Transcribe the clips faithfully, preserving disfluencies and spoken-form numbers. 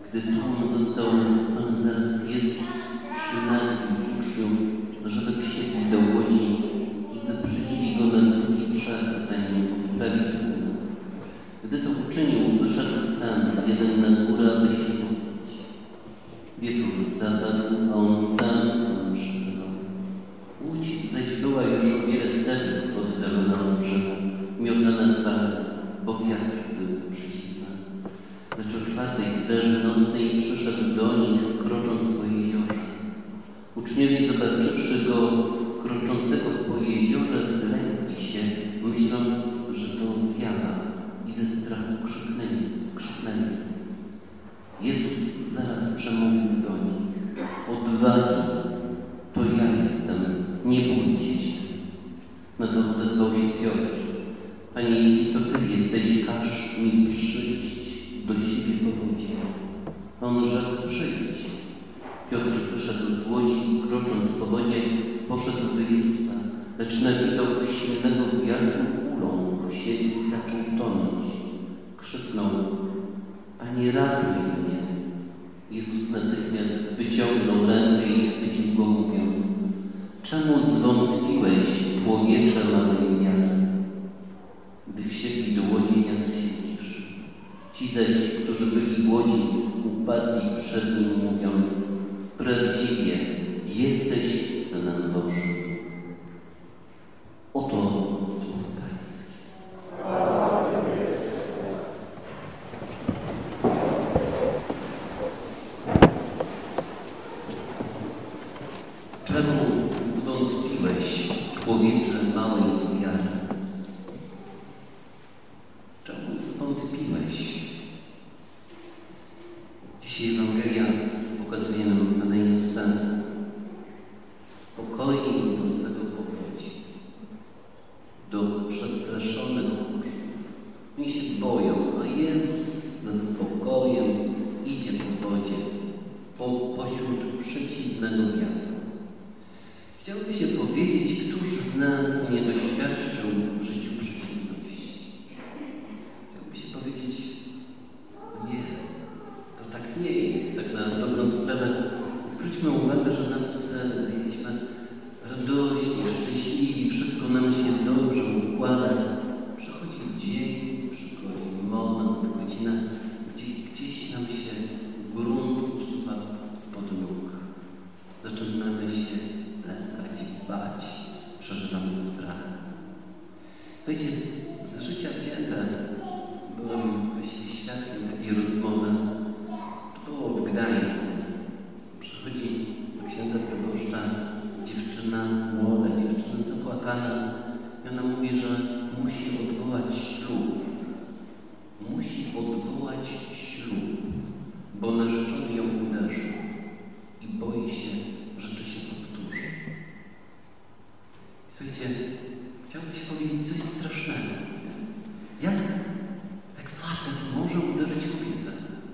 Gdy tłum został nasycony, zaraz Jezus przynagnił uczniów, żeby wsiedli do łodzi i wyprzedzili go na drugi brzeg, zanim odprawi tłum. Gdy to uczynił, wyszedł sam jeden na górę, aby się modlić. Wieczór zapadł, a on sam tam przebywał. Łódź zaś była już o wiele stadiów oddalona od brzegu, miotana falami, bo wiatr był przeciwny. Lecz o czwartej straży nocnej przyszedł do nich, krocząc po jeziorze. Uczniowie, zobaczywszy go kroczącego po jeziorze, zlękli się, myśląc, że to zjawa, i ze strachu krzyknęli, krzyknęli. Jezus zaraz przemówił do nich: odwagi, to ja jestem, nie bójcie się. No to odezwał się Piotr: Panie, jeśli to Ty jesteś, każ mi przyjść do siebie po wodzie. On rzekł: przyjdź. Piotr wyszedł z łodzi i krocząc po wodzie, poszedł do Jezusa, lecz na widok silnego wiatru uląkł się i zaczął tonąć. Krzyknął: Panie, ratuj mnie. Jezus natychmiast wyciągnął rękę i chwycił go, mówiąc: czemu zwątpiłeś, człowiecze małej wiary? Gdy wsiedli do łodzi, wiatr się ciszy. Ci zaś, którzy byli w łodzi, upadli przed nim, mówiąc: prawdziwie jesteś Synem Bożym. Oto słowo Pańskie. Czemu zwątpiłeś, człowiecze małej wiary? Czemu zwątpiłeś? Dzisiaj Ewangelia pokazuje nam Pana Jezusa spokojnie idącego po wodzie do przestraszonych uczniów. Oni się boją, a Jezus ze spokojem idzie po wodzie, po, pośród przeciwnego wiatru. Chciałby się powiedzieć, któż z nas nie doświadczył w życiu przeciwności. Chciałby się powiedzieć: nie, to tak nie jest. Tak na dobrą sprawę zwróćmy uwagę, że nawet wtedy, gdy jesteśmy radośni, szczęśliwi, wszystko nam się dobrze układa, przychodzi dzień, przychodzi moment, godzina, gdzie gdzieś nam się grunt usuwa spod nóg. Zaczynamy się lękać, bać, przeżywamy strach. Słuchajcie, z życia wzięte byłem właśnie świadkiem takiej rozmowy. To było w Gdańsku. Przychodzi do księdza proboszcza dziewczyna, młoda dziewczyna, zapłakana, i ona mówi, że musi odwołać ślub. Musi odwołać ślub, bo narzeczony ją uderzył i boi się, że to się powtórzy. Słuchajcie, chciałbym ci powiedzieć coś strasznego. Jak, jak facet może uderzyć kobietę?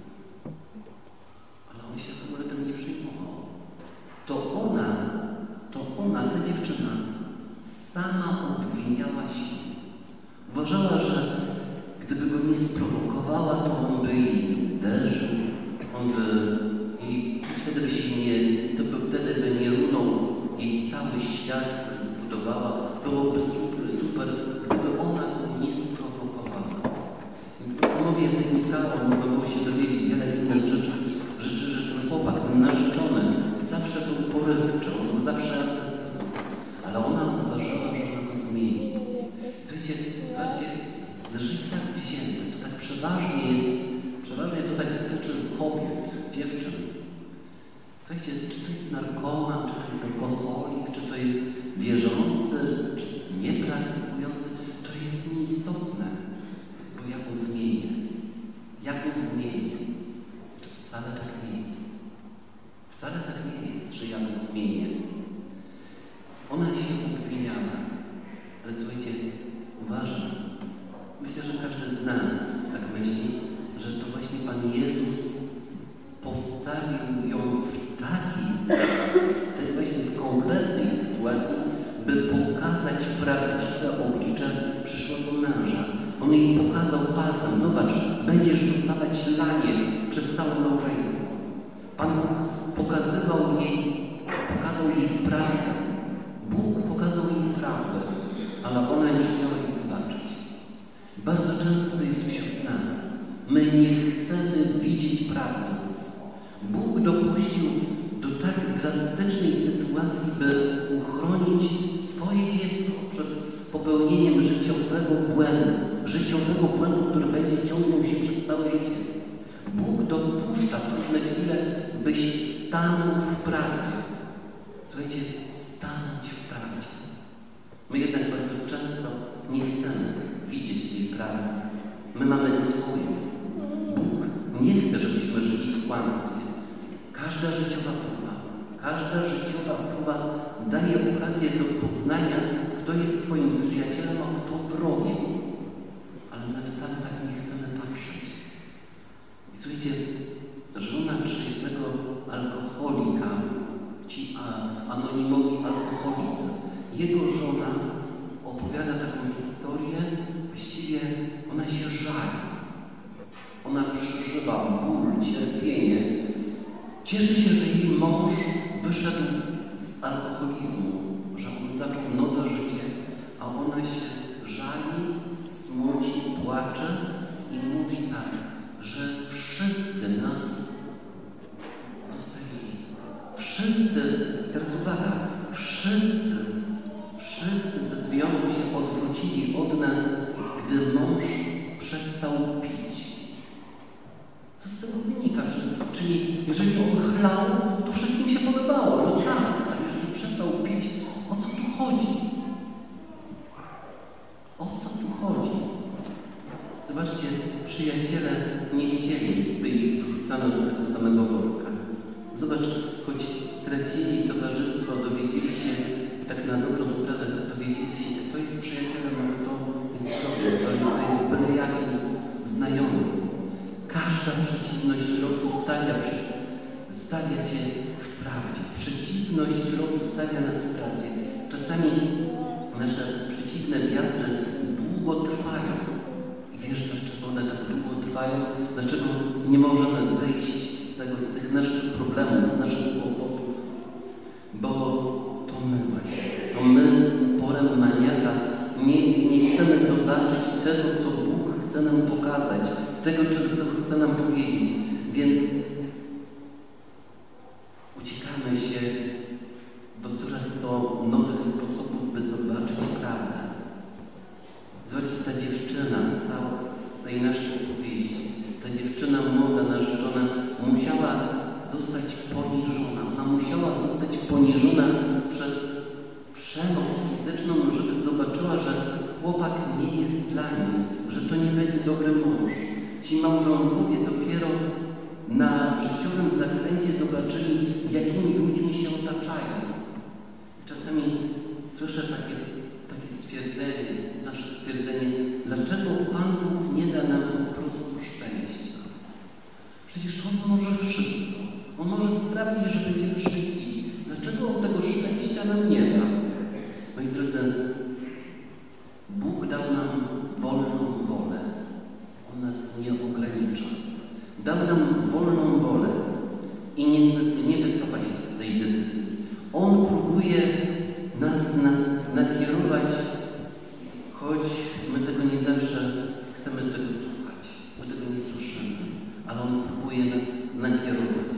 Ale on się w ogóle tym nie przejmował. To ona, to ona, ta dziewczyna, sama obwiniała się. Uważała, że gdyby go nie sprowokowała, to on by jej nie uderzył, on by jej, wtedy by się nie, to by, wtedy by nie runął jej cały świat, który zbudowała. Byłoby super, super, gdyby ona go nie sprowokowała. W rozmowie wynikało, można było się dowiedzieć wiele innych rzeczy, że, że ten chłopak, ten narzeczony, zawsze był porywczy, on był zawsze agresywny, ale ona uważała, że ona go zmieni. Słuchajcie, zobaczcie, z życia wzięte, to tak przeważnie jest, przeważnie to tak dotyczy kobiet, dziewczyn. Słuchajcie, czy to jest narkoman, czy to jest alkoholik, czy to jest wierzący, czy niepraktykujący, to jest nieistotne, bo ja go zmienię. Ja go zmienię. To wcale tak nie jest. Wcale tak nie jest, że ja go zmienię. Ona się obwiniała, ale słuchajcie, uważam, myślę, że każdy z nas tak myśli, że to właśnie Pan Jezus postawił ją w takiej sytuacji, w tej właśnie w konkretnej sytuacji, by pokazać prawdziwe oblicze przyszłego męża. On jej pokazał palcem: zobacz, będziesz dostawać lanie przez całe małżeństwo. Pan Bóg pokazywał jej, pokazał jej prawdę. Bóg pokazał jej prawdę, ale ona nie chciała jej zobaczyć. Bardzo często to jest wśród nas. My nie chcemy widzieć prawdy. Bóg dopuścił do tak drastycznej sytuacji, by uchronić swoje dziecko przed popełnieniem życiowego błędu, życiowego błędu, który będzie ciągnął się przez całe życie. Bóg dopuszcza trudne chwile, byś stanął w prawdzie. Słuchajcie, stanąć w prawdzie. My jednak bardzo często nie chcemy widzieć tej prawdy. My mamy swoje. Bóg nie chce, żebyśmy żyli w kłamstwie. Każda życiowa próba, każda życiowa próba daje okazję do poznania, kto jest Twoim przyjacielem, a kto wrogiem. Ale my wcale tak nie chcemy patrzeć. I słuchajcie, żona trzeźwego alkoholika, ci a, anonimowi alkoholicy, jego żona opowiada taką historię, właściwie ona się żali. Ona przeżywa ból, cierpienie. Cieszy się, że jej mąż wyszedł z alkoholizmu, że on zaczął nowe życie, a ona się żali, smuci, płacze i mówi tak, że wszyscy nas zostawili. Wszyscy, teraz uwaga, wszyscy, wszyscy bez wyjątku się odwrócili od nas, gdy mąż przestał pić. Co z tego wynika? Że, czyli jeżeli on chlał, to wszystkim się podobało. No tak, ale jeżeli przestał pić, o co tu chodzi? O co tu chodzi? Zobaczcie, przyjaciele nie chcieli, by ich wrzucano do tego samego worka. Zobacz, choć stracili towarzystwo, dowiedzieli się, tak na dobrą sprawę, dowiedzieli się, kto jest przyjacielem, a kto jest dobry, kto jest byle jaki znajomy. Każda przeciwność losu stawia, stawia Cię w prawdzie. Przeciwność losu stawia nas w prawdzie. Czasami nasze przeciwne wiatry długo trwają. I wiesz, dlaczego one tak długo trwają? Dlaczego nie możemy wyjść z tego, z tych naszych problemów, z naszych kłopotów? Bo to my właśnie, to my z uporem maniaka nie, nie chcemy zobaczyć tego, co Bóg chce nam pokazać, tego, co chce nam powiedzieć. Więc uciekamy się do coraz to nowych sposobów, by zobaczyć prawdę. Zobaczcie, ta dziewczyna stała z tej naszej opowieści. Ta dziewczyna młoda, narzeczona, musiała zostać poniżona. Ona musiała zostać poniżona przez przemoc fizyczną, żeby zobaczyła, że chłopak nie jest dla niej, że to nie będzie dobry mąż. Ci małżonkowie dopiero na życiowym zakręcie zobaczyli, jakimi ludźmi się otaczają. Czasami słyszę takie, takie stwierdzenie, nasze stwierdzenie, dlaczego Pan Bóg nie da nam po prostu szczęścia? Przecież On może wszystko. On może sprawić, że będziemy szczęśliwi. Dlaczego On tego szczęścia nam nie da? Moi drodzy, Bóg dał nam wolną wolę. On nas nie ogranicza. Dał nam wolną wolę i nie, nie wycofa się z tej decyzji. On próbuje nas na, nakierować, choć my tego nie zawsze chcemy tego słuchać. My tego nie słyszymy, ale On próbuje nas nakierować.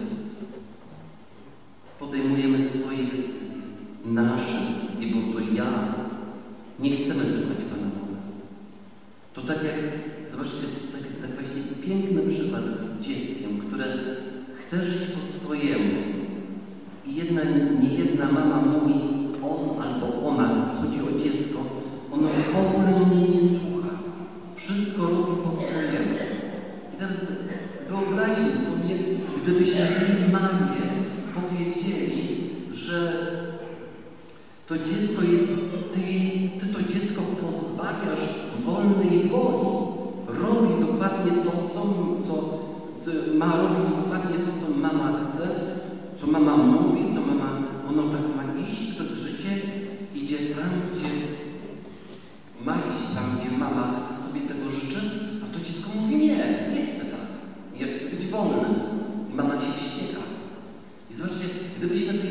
Podejmujemy swoje decyzje, nasze decyzje, bo to ja nie chcemy słuchać Pana Boga. To tak jak, zobaczcie, tak, tak właśnie piękny przykład z dzieckiem, które chce żyć po swojemu. I jedna, nie jedna mama mówi, on albo ona, chodzi o dziecko, ono w ogóle mnie nie słucha. Wszystko robi po swojemu. I teraz wyobraźmy sobie, gdybyśmy tej mamie powiedzieli, że to dziecko jest, ty, ty to dziecko pozbawiasz wolnej woli. Robi dokładnie to, co, co, co ma robić dokładnie to, co mama chce, co mama mówi, co mama, ono tak ma iść przez życie, idzie tam, gdzie ma iść tam, gdzie mama chce, sobie tego życzy, a to dziecko mówi nie, nie chcę tak, ja chcę być wolny. I mama się wścieka.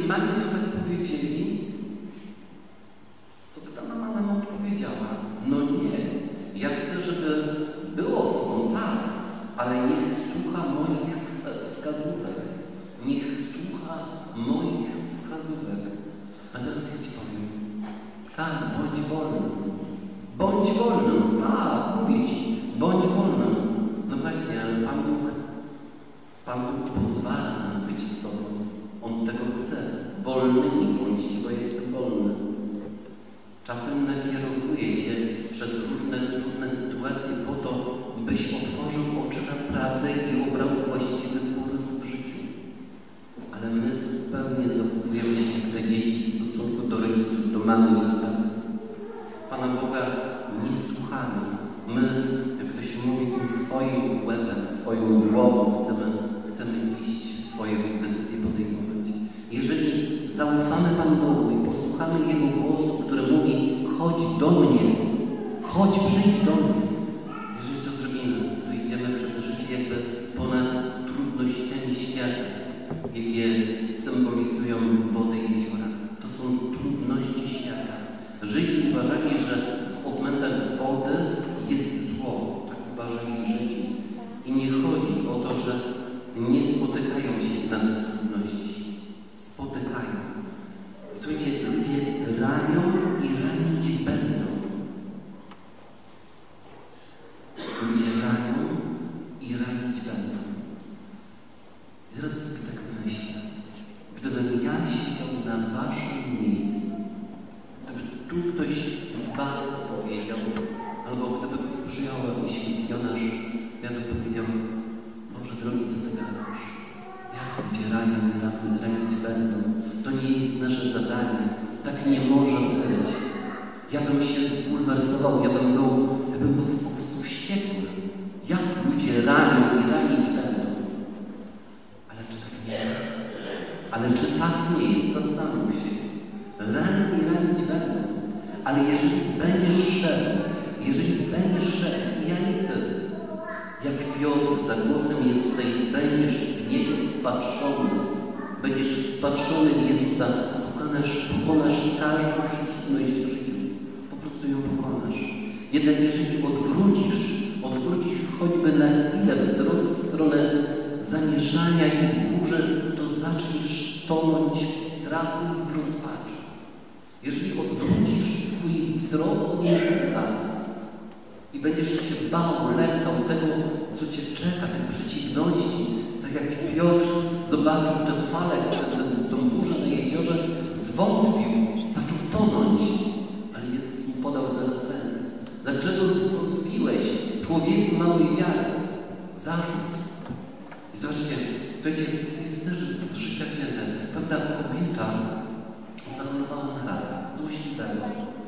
mamie to tak powiedzieli, co by ta mama nam odpowiedziała? No nie, ja chcę, żeby było sobą, tak, ale niech słucha moich wskazówek. Niech słucha moich wskazówek. A teraz ja Ci powiem, tak, bądź wolny. Bądź wolnym, tak, mówię Ci, bądź wolnym. No właśnie, ale Pan Bóg, Pan Bóg pozwala nam być sobą. On tego chce. Wolnymi bądźcie, bo ja jestem wolny. Czasem nakierowuję Cię przez różne trudne sytuacje po to, byś otworzył oczy na prawdę i obrał właściwy kurs w życiu. Ale my zupełnie zachowujemy się jak te dzieci w stosunku do rodziców, do mamy i do taty. Pana Boga nie słuchamy. My, jak ktoś mówi, tym swoim łebem, swoją głową chcemy, chcemy iść, swoje decyzje podejmować. Jeżeli zaufamy Panu Bogu i posłuchamy Jego głosu, który mówi: chodź do mnie, chodź, przyjdź do mnie. Jeżeli to zrobimy, to idziemy przez życie jakby ponad trudnościami świata, jakie symbolizują wody i jeziora. To są trudności świata. Żydzi uważali, że w odmętach wody jest zło. Tak uważali Żydzi. I nie chodzi o to, że nie spotykają się nas trudności. Spotykają. Słuchajcie, ludzie ranią i ranić będą. Ludzie ranią i ranić będą. I teraz sobie tak myślę, gdybym ja siedział na waszym miejscu, gdyby tu ktoś z was powiedział, albo gdyby przyjął jakiś misjonarz, ja bym powiedział: Boże drogi, co ty gadasz? Jak ludzie ranią i ranić będą? To nie jest nasze zadanie. Tak nie może być. Ja bym się zbulwersował, ja bym był, ja bym był po prostu wściekły. Jak ludzie ranią i ranić będą? Ale czy tak nie jest? Ale czy tak nie jest? Zastanów się. Ranią i ranić będą. Ale jeżeli będziesz szedł, jeżeli będziesz szedł, ja i ty, jak Piotr za głosem Jezusa, i będziesz w Niego wpatrzony, będziesz wpatrzony w Jezusa, pokonasz, pokonasz każdą przeciwność w życiu. Po prostu ją pokonasz. Jednak jeżeli odwrócisz, odwrócisz choćby na chwilę wzrok w stronę zamieszania i burzy, to zaczniesz tonąć w strachu i w rozpaczy. Jeżeli odwrócisz swój wzrok od Jezusa i będziesz się bał, lękał tego, co Cię czeka, tych przeciwności, tak jak Piotr zobaczył tę falę, tę burzę na jeziorze, zwątpił, zaczął tonąć, ale Jezus mu podał zaraz rękę. Dlaczego zwątpiłeś, człowieku małej wiary? Zarzut. I zobaczcie, słuchajcie, to jest też z życia wzięte. Pewna kobieta zachorowała na raka złośliwego.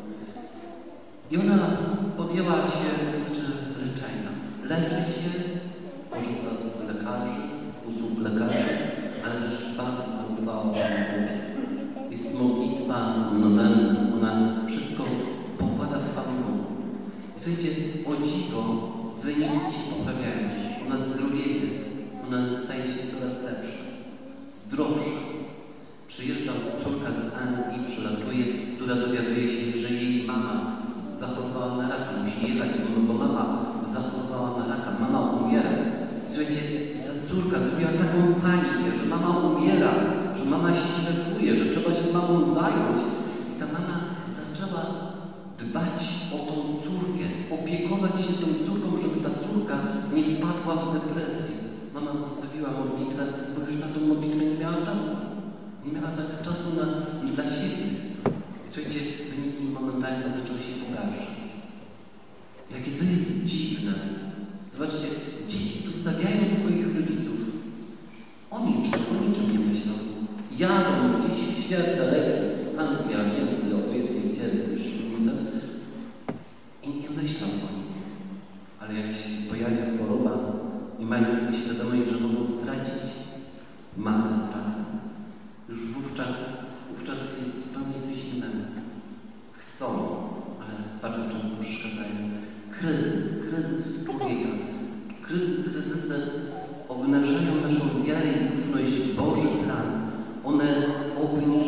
I ona podjęła się, znaczy leczenia. Leczy się, korzysta z lekarzy, z usług lekarzy, ale też bardzo zaufała Panu. Jest modlitwa, są noweny, ona wszystko pokłada w Panu Bogu. I słuchajcie, o dziwo, wyniki się poprawiają. Ona zdrowieje, ona staje się coraz lepsza, zdrowsza. Przyjeżdża córka z Anglii, przylatuje, która dowiaduje się, że jej mama zachorowała na raka. Musi jechać, bo mama zachorowała na raka. Mama umiera. Słuchajcie, i ta córka zrobiła taką panikę, że mama umiera, że mama się źle czuje, że trzeba się mamą zająć. I ta mama zaczęła dbać o tą córkę, opiekować się tą córką, żeby ta córka nie wpadła w depresję. Mama zostawiła modlitwę, bo już na tą modlitwę nie miała czasu. Nie miała tak czasu na, nie dla siebie. I słuchajcie, wyniki momentalnie zaczęły się pogarszać. Jakie to jest dziwne. Zobaczcie, dzieci zostawiają swoich rodziców. O niczym, o niczym nie myślą. Jadą gdzieś w świat daleki, Anglia, Niemcy, obojętnie gdzie, już tam, i nie myślą o nich. Ale jak się pojawia choroba i mają taką świadomość, że mogą stracić mamę, tatę, już wówczas, wówczas jest zupełnie coś innego. Chcą, ale bardzo często przeszkadzają. Kryzys, kryzys człowieka. Kryzys, kryzysy obnażają naszą wiarę i ufność w Boży plan. One obniżają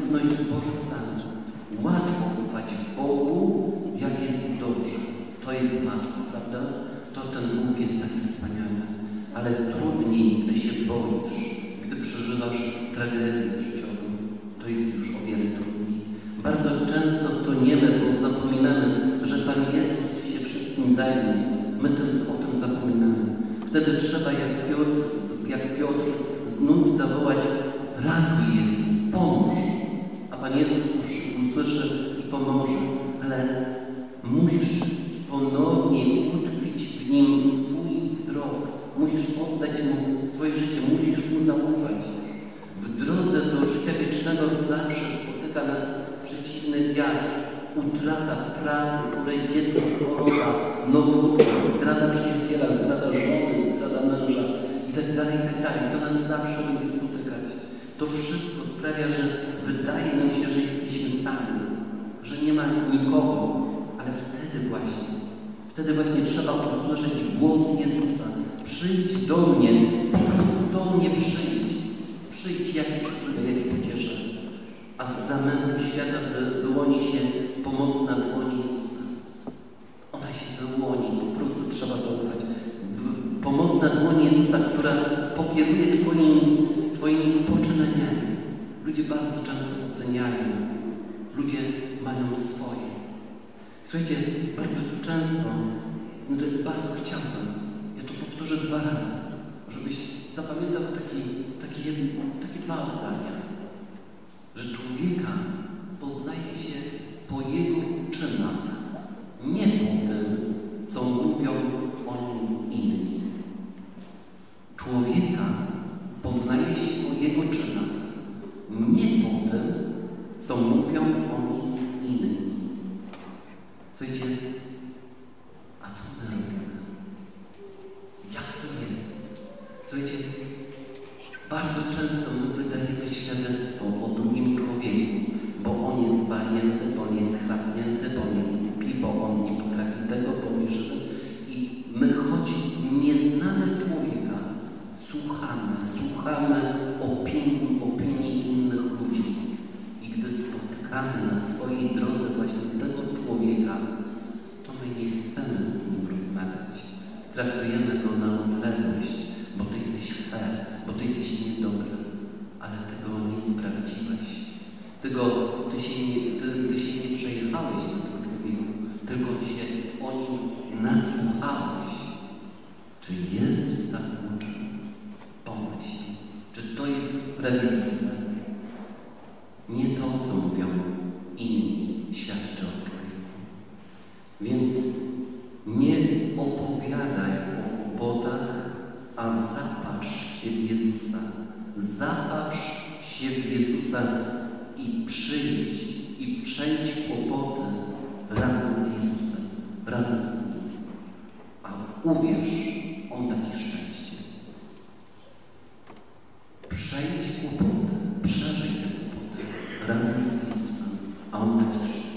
pewność Bożych planów. Łatwo ufać Bogu, jak jest dobrze. To jest łatwo, prawda? To ten Bóg jest taki wspaniały. Ale trudniej, gdy się boisz, gdy przeżywasz tragedię życiową. To jest już o wiele trudniej. Bardzo często toniemy, bo zapominamy, że Pan Jezus się wszystkim zajmie. My tym, o tym zapominamy. Wtedy trzeba, jak Piotr, jak Piotr znów zawołać: ratuj Jezu, pomóż. A Pan Jezus usłyszy i pomoże, ale musisz ponownie utkwić w Nim swój wzrok. Musisz oddać Mu swoje życie, musisz Mu zaufać. W drodze do życia wiecznego zawsze spotyka nas przeciwny wiatr, utrata pracy, której dziecko, choroba, nowotwór, zdrada przyjaciela, zdrada żony, zdrada męża i tak dalej, i tak dalej. To nas zawsze będzie spotykać. To wszystko sprawia, że wydaje nam się, że jesteśmy sami, że nie ma nikogo, ale wtedy właśnie, wtedy właśnie trzeba usłyszeć głos Jezusa. Przyjdź do mnie, po prostu do mnie przyjdź. Przyjdź, ja Cię przytulę, ja Cię pocieszę. A z zamętu świata wy, wyłoni się pomocna dłoń Jezusa. Ona się wyłoni, po prostu trzeba zaufać. W, pomocna dłoń Jezusa, która pokieruje Twoimi, twoimi poczynaniami. Ludzie bardzo często oceniają. Ludzie mają swoje. Słuchajcie, bardzo często, znaczy bardzo chciałbym, ja to powtórzę dwa razy, żebyś zapamiętał taki, taki jedno, takie dwa zdania, że człowieka poznaje się po jego czynach, nie po tym, co mówią o nim inni. Człowieka poznaje się po jego czynach, nie po tym, co mówią o nim inni. Słuchajcie, a co my robimy? Jak to jest? Słuchajcie, bardzo często my wydajemy świadectwo o drugim człowieku, bo on jest walnięty, bo on jest chlapnięty, bo on jest głupi, bo on nie potrafi tego, bo on nie żywy. I my, choć nie znamy człowieka, słuchamy, słuchamy opinii, opinii innych ludzi. I gdy spotykamy na swojej drodze właśnie tego człowieka, to my nie chcemy z nim rozmawiać. Traktujemy go na odległość, bo Ty jesteś fair, bo Ty jesteś niedobry, ale Ty go nie sprawdziłeś. Ty, go, ty, się nie, ty, ty się nie przejechałeś na tym człowieku, tylko się o nim nasłuchałeś. Czy Jezus tak uczy? Pomyśl, czy to jest sprawiedliwe? Nie to, co mówią inni, świadczy o człowieku. Więc nie opowiadaj o kłopotach, a zapatrz się w Jezusa. Zapatrz się w Jezusa i przyjdź i przejdź kłopoty razem z Jezusem, razem z Nim. A uwierz, On da Ci szczęście. Przejdź kłopoty, przeżyj te kłopoty razem z Jezusem, a On da Ci szczęście.